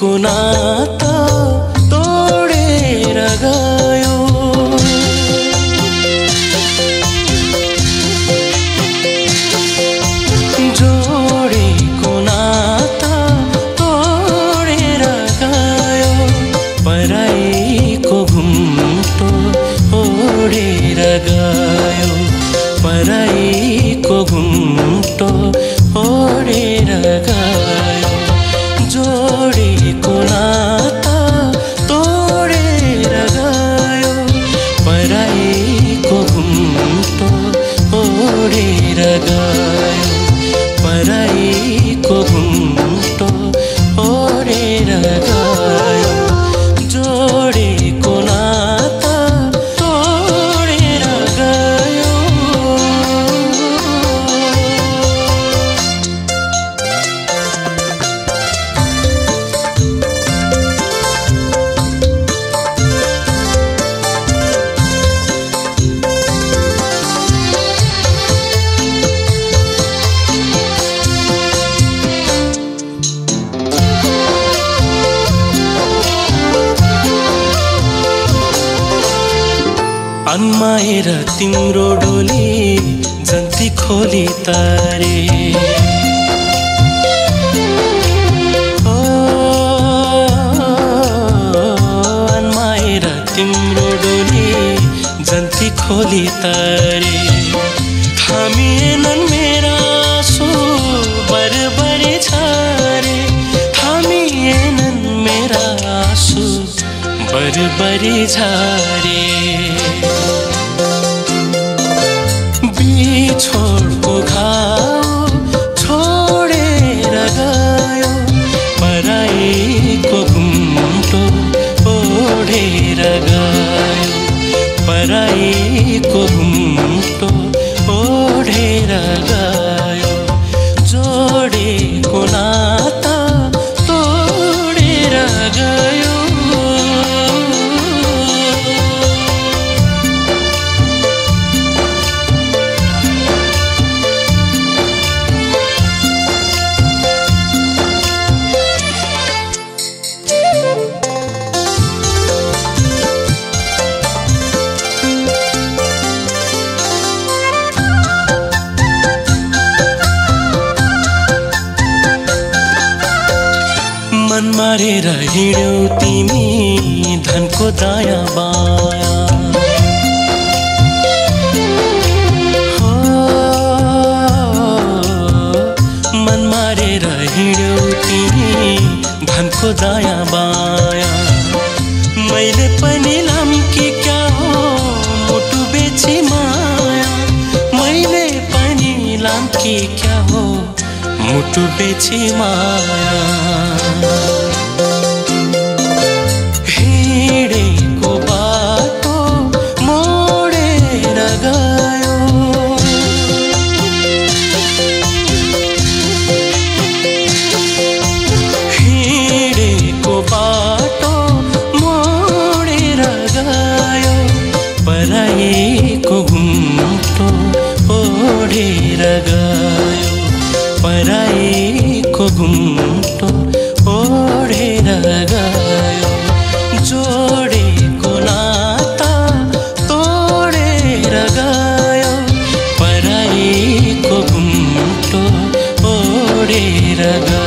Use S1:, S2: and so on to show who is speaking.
S1: जोडेको नाता तोडेर गयो। जोडेको नाता तोडेर गयो, पराईको घुम्टो ओढेर गयो, पराईको घुम्टो ओढेर गयो। जोडेको नाता तोडेर गयो, पराईको घुम्टो ओढेर गयो, पराईको घुम्टो ओढेर गयो। जोडेको नाता तोडेर गयो। अन्माएर तिम्रो डोली जन्ती खोली तारे, ओ अन्माएर तिम्रो डोली जन्ती खोली तारे। थामिएनन् मेरा आँसु बरबरी छारे, थामिएनन् मेरा आँसु बरबरी छारे। बिछोडको घाउ छोडेर गयो, पराईको घुम्टो ओढेर गयो, पराईको घुम्टो ओढेर गयो। जोडेको नाता तोडेर गयो। मन मारेर हिँड्यौ तिमी धनको दायाँ बायाँ, हो मन मारेर हिँड्यौ तिमी धनको दायाँ बायाँ। मैले पनि लाम्की क्या हो मुटु बेची माया, मैले पनि लाम्की क्या हो मुटु बेची माया। हिँडेको बाटो मोडेर गयो, हिँडेको बाटो मोडेर गयो, पराईको घुम्टो ओढेर गयो, पराईको घुम्टो ओढेर गयो। जोडेको नाता तोडेर गयो, पराईको घुम्टो ओढेर गयो।